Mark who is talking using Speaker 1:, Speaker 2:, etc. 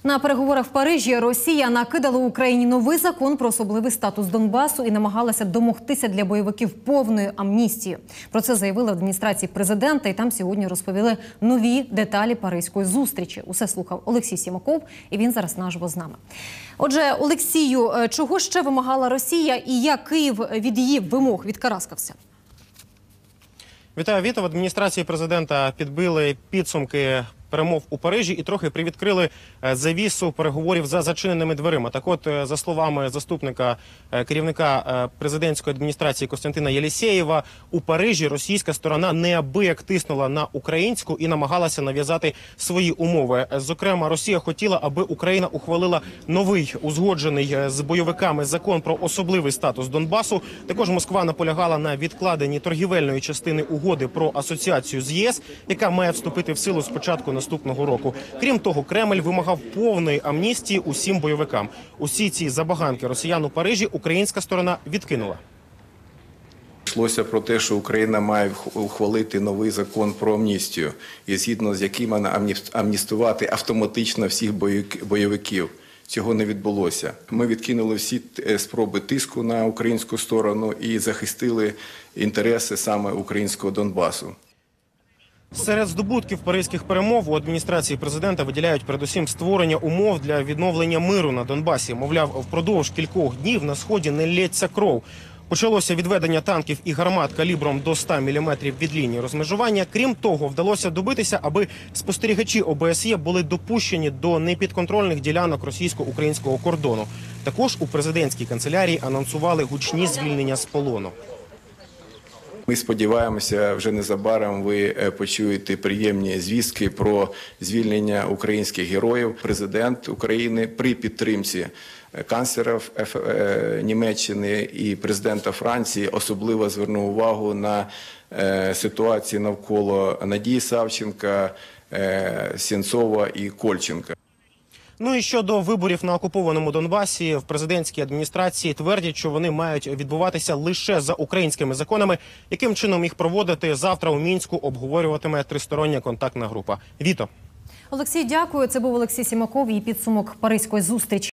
Speaker 1: На переговорах в Парижі Росія накидала Україні новий закон про особливий статус Донбасу і намагалася домогтися для бойовиків повної амністії. Про це заявили в адміністрації президента, і там сьогодні розповіли нові деталі паризької зустрічі. Усе слухав Олексій Сімаков, і він зараз наживо з нами. Отже, Олексію, чого ще вимагала Росія і як Київ від її вимог відкараскався?
Speaker 2: Вітаю, Віта. В адміністрації президента підбили підсумки перемов у Парижі і трохи привідкрили завісу переговорів за зачиненими дверима. Так от, за словами заступника керівника президентської адміністрації Костянтина Єлісєєва, у Парижі російська сторона неабияк тиснула на українську і намагалася нав'язати свої умови. Зокрема, Росія хотіла, аби Україна ухвалила новий, узгоджений з бойовиками закон про особливий статус Донбасу. Також Москва наполягала на відкладенні торгівельної частини угоди про асоціацію з ЄС, яка має вступити в силу з початку наступного року. Крім того, Кремль вимагав повної амністії усім бойовикам. Усі ці забаганки росіян у Парижі українська сторона відкинула.
Speaker 3: Йшлося про те, що Україна має ухвалити новий закон про амністію, і згідно з яким вона амністувати автоматично всіх бойовиків. Цього не відбулося. Ми відкинули всі спроби тиску на українську сторону і захистили інтереси саме українського Донбасу.
Speaker 2: Серед здобутків паризьких перемов у адміністрації президента виділяють передусім створення умов для відновлення миру на Донбасі. Мовляв, впродовж кількох днів на Сході не лється кров. Почалося відведення танків і гармат калібром до 100 мм від лінії розмежування. Крім того, вдалося добитися, аби спостерігачі ОБСЄ були допущені до непідконтрольних ділянок російсько-українського кордону. Також у президентській канцелярії анонсували гучні звільнення з полону.
Speaker 3: Ми сподіваємося, вже незабаром ви почуєте приємні звістки про звільнення українських героїв. Президент України при підтримці канцлера Німеччини і президента Франції особливо звернув увагу на ситуацію навколо Надії Савченка, Сенцова і Кольченка.
Speaker 2: Ну і щодо виборів на окупованому Донбасі, в президентській адміністрації твердять, що вони мають відбуватися лише за українськими законами. Яким чином їх проводити, завтра у Мінську обговорюватиме тристороння контактна група. Віто.
Speaker 1: Олексій, дякую. Це був Олексій Сімаков і підсумок паризької зустрічі.